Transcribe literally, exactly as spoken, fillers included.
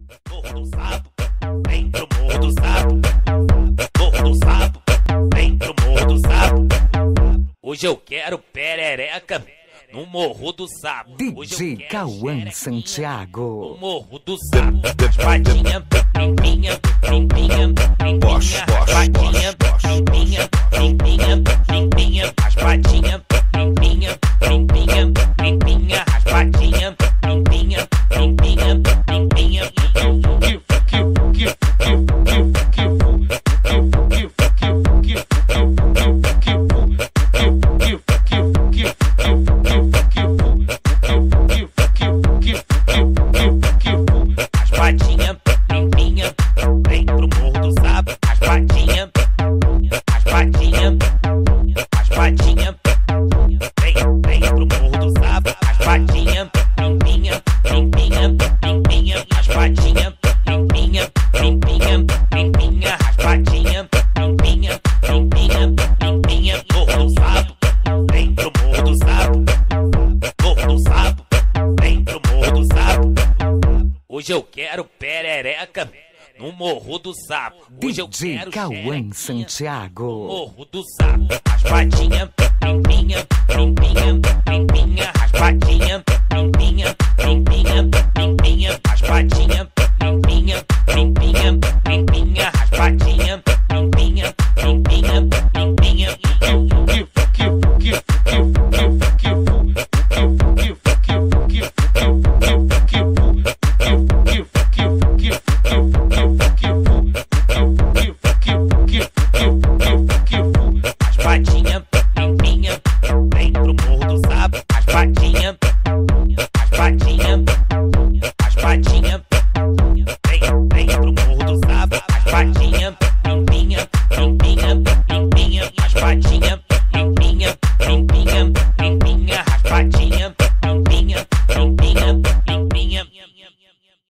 Morro do Sapo, vem pro Morro do Sapo. Morro do Sapo, vem pro Morro do Sapo. Hoje eu quero perereca no Morro do Sapo. DjKauanSantiago. No Morro do Sapo. Raspadinha limpinha, limpinha, limpinha. Raspadinha limpinha, limpinha, limpinha. Raspadinha limpinha, limpinha, limpinha. Raspadinha limpinha, limpinha, limpinha. Raspadinha limpinha, vem pro Morro do Sapo. Raspadinha, raspadinha, raspadinha, vem, vem pro Morro do Sapo. Raspadinha limpinha, limpinha, limpinha. Raspadinha limpinha, limpinha, limpinha. Raspadinha limpinha, limpinha, limpinha. Morro do Sapo, vem pro Morro do Sapo. Morro do Sapo, vem pro Morro do Sapo. Hoje eu quero perereca no Morro do Sapo. Hoje eu quero DjKauanSantiago. no Morro do Sapo. Raspadinha limpinha, limpinha, limpinha. Raspadinha limpinha, limpinha, limpinha. Raspadinha